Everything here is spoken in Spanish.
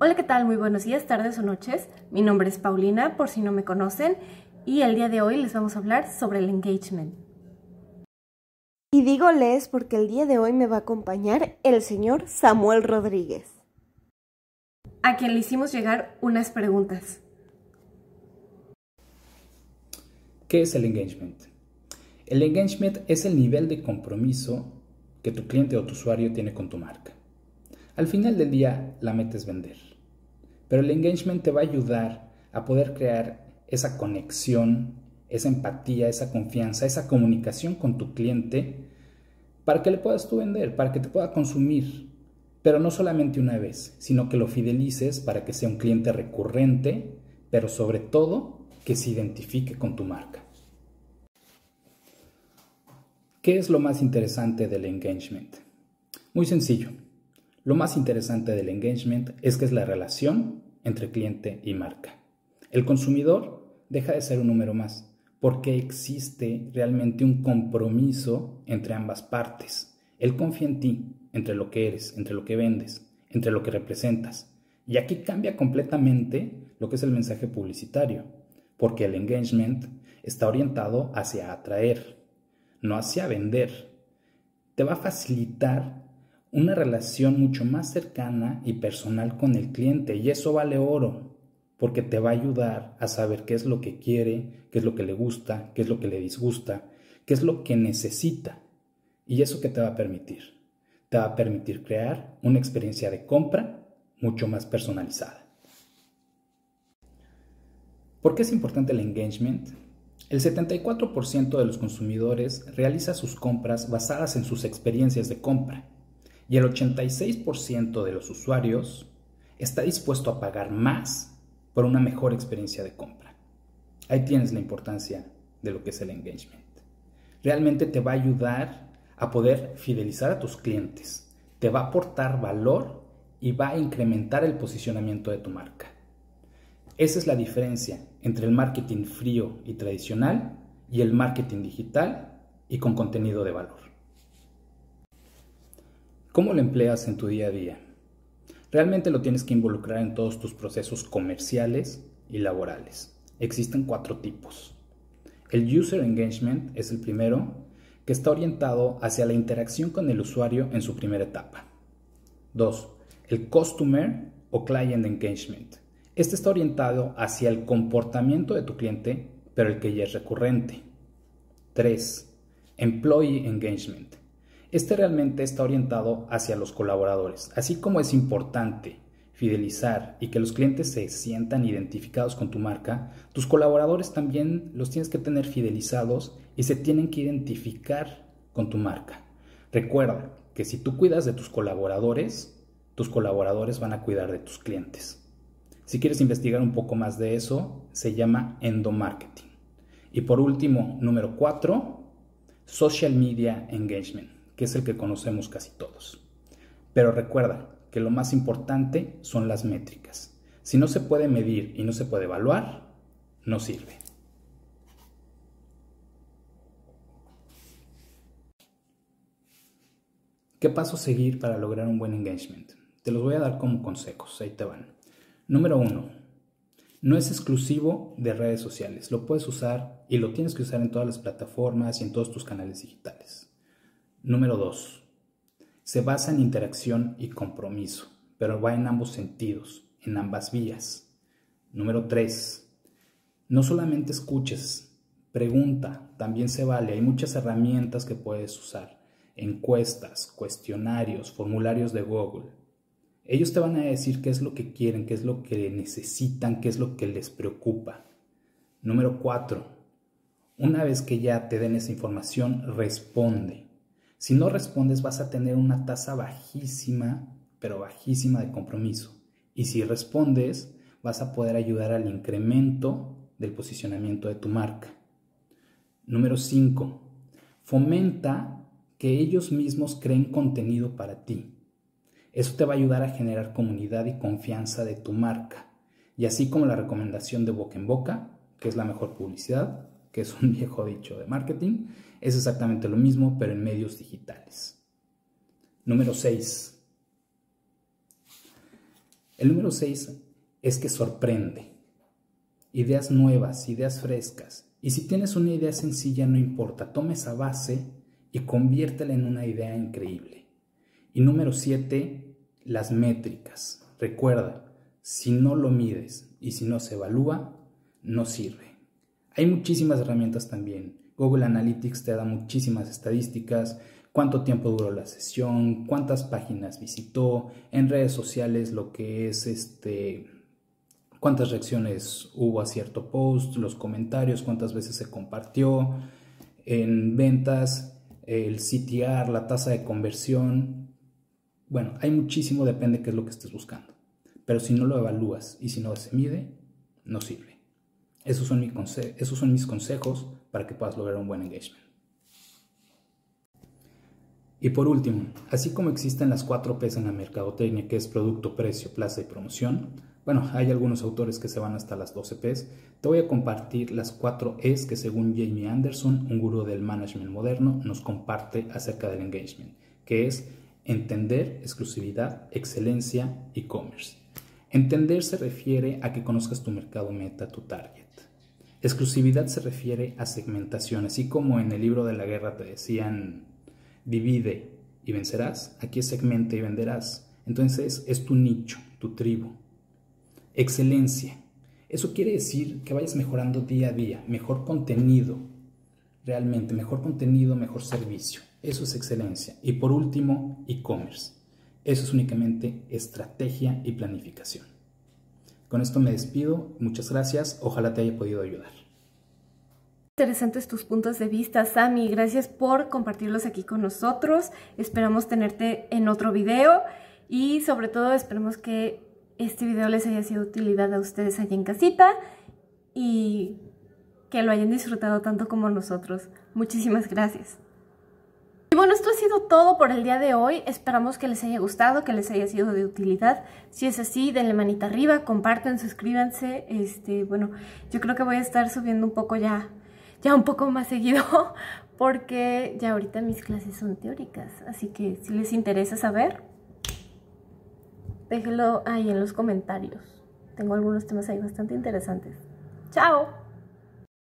Hola, ¿qué tal? Muy buenos días, tardes o noches. Mi nombre es Paulina, por si no me conocen, y el día de hoy les vamos a hablar sobre el engagement. Y digo les porque el día de hoy me va a acompañar el señor Samuel Rodríguez, A quien le hicimos llegar unas preguntas. ¿Qué es el engagement? El engagement es el nivel de compromiso que tu cliente o tu usuario tiene con tu marca. Al final del día, la meta es vender. Pero el engagement te va a ayudar a poder crear esa conexión, esa empatía, esa confianza, esa comunicación con tu cliente para que le puedas tú vender, para que te pueda consumir. Pero no solamente una vez, sino que lo fidelices para que sea un cliente recurrente, pero sobre todo que se identifique con tu marca. ¿Qué es lo más interesante del engagement? Muy sencillo. Lo más interesante del engagement es que es la relación entre cliente y marca. El consumidor deja de ser un número más porque existe realmente un compromiso entre ambas partes. Él confía en ti, entre lo que eres, entre lo que vendes, entre lo que representas. Y aquí cambia completamente lo que es el mensaje publicitario, porque el engagement está orientado hacia atraer, no hacia vender. Te va a facilitar una relación mucho más cercana y personal con el cliente, y eso vale oro, porque te va a ayudar a saber qué es lo que quiere, qué es lo que le gusta, qué es lo que le disgusta, qué es lo que necesita. ¿Y eso qué te va a permitir? Te va a permitir crear una experiencia de compra mucho más personalizada. ¿Por qué es importante el engagement? El 74% de los consumidores realiza sus compras basadas en sus experiencias de compra y el 86% de los usuarios está dispuesto a pagar más por una mejor experiencia de compra. Ahí tienes la importancia de lo que es el engagement. Realmente te va a ayudar a poder fidelizar a tus clientes, te va a aportar valor y va a incrementar el posicionamiento de tu marca. Esa es la diferencia entre el marketing frío y tradicional y el marketing digital y con contenido de valor. ¿Cómo lo empleas en tu día a día? Realmente lo tienes que involucrar en todos tus procesos comerciales y laborales. Existen 4 tipos. El User Engagement es el primero, que está orientado hacia la interacción con el usuario en su primera etapa. 2. El Customer o Client Engagement. Este está orientado hacia el comportamiento de tu cliente, pero el que ya es recurrente. 3. Employee Engagement. Este realmente está orientado hacia los colaboradores. Así como es importante fidelizar y que los clientes se sientan identificados con tu marca, tus colaboradores también los tienes que tener fidelizados y se tienen que identificar con tu marca. Recuerda que si tú cuidas de tus colaboradores van a cuidar de tus clientes. Si quieres investigar un poco más de eso, se llama endomarketing. Y por último, número 4, Social Media Engagement, que es el que conocemos casi todos. Pero recuerda que lo más importante son las métricas. Si no se puede medir y no se puede evaluar, no sirve. ¿Qué paso seguir para lograr un buen engagement? Te los voy a dar como consejos, ahí te van. Número 1. No es exclusivo de redes sociales. Lo puedes usar y lo tienes que usar en todas las plataformas y en todos tus canales digitales. Número 2. Se basa en interacción y compromiso, pero va en ambos sentidos, en ambas vías. Número 3. No solamente escuches, pregunta, también se vale. Hay muchas herramientas que puedes usar. Encuestas, cuestionarios, formularios de Google. Ellos te van a decir qué es lo que quieren, qué es lo que necesitan, qué es lo que les preocupa. Número 4. Una vez que ya te den esa información, responde. Si no respondes, vas a tener una tasa bajísima, pero bajísima de compromiso. Y si respondes, vas a poder ayudar al incremento del posicionamiento de tu marca. Número 5. Fomenta que ellos mismos creen contenido para ti. Eso te va a ayudar a generar comunidad y confianza de tu marca. Y así como la recomendación de boca en boca, que es la mejor publicidad, que es un viejo dicho de marketing, es exactamente lo mismo, pero en medios digitales. Número 6. El número 6 es que sorprende. Ideas nuevas, ideas frescas. Y si tienes una idea sencilla, no importa, toma esa base y conviértela en una idea increíble. Y número 7, las métricas. Recuerda, si no lo mides y si no se evalúa, no sirve. Hay muchísimas herramientas también. Google Analytics te da muchísimas estadísticas, cuánto tiempo duró la sesión, cuántas páginas visitó, en redes sociales lo que es cuántas reacciones hubo a cierto post, los comentarios, cuántas veces se compartió, en ventas, el CTR, la tasa de conversión. Bueno, hay muchísimo, depende qué es lo que estés buscando. Pero si no lo evalúas y si no se mide, no sirve. Esos son mis consejos para que puedas lograr un buen engagement. Y por último, así como existen las 4 P's en la mercadotecnia, que es producto, precio, plaza y promoción, bueno, hay algunos autores que se van hasta las 12 P's, te voy a compartir las 4 E's que según Jamie Anderson, un gurú del management moderno, nos comparte acerca del engagement, que es entender, exclusividad, excelencia, e-commerce. Entender se refiere a que conozcas tu mercado meta, tu target. Exclusividad se refiere a segmentación, así como en el libro de la guerra te decían divide y vencerás, aquí es segmenta y venderás. Entonces es tu nicho, tu tribu. Excelencia, eso quiere decir que vayas mejorando día a día, mejor contenido, realmente, mejor contenido, mejor servicio. Eso es excelencia. Y por último, e-commerce. Eso es únicamente estrategia y planificación. Con esto me despido, muchas gracias, ojalá te haya podido ayudar. Interesantes tus puntos de vista, Sammy. Gracias por compartirlos aquí con nosotros. Esperamos tenerte en otro video y sobre todo esperamos que este video les haya sido de utilidad a ustedes allá en casita y que lo hayan disfrutado tanto como nosotros. Muchísimas gracias. Y bueno, esto ha sido todo por el día de hoy. Esperamos que les haya gustado, que les haya sido de utilidad. Si es así, denle manita arriba, compartan, suscríbanse. Bueno, yo creo que voy a estar subiendo un poco ya un poco más seguido porque ya ahorita mis clases son teóricas. Así que si les interesa saber, déjenlo ahí en los comentarios. Tengo algunos temas ahí bastante interesantes. ¡Chao!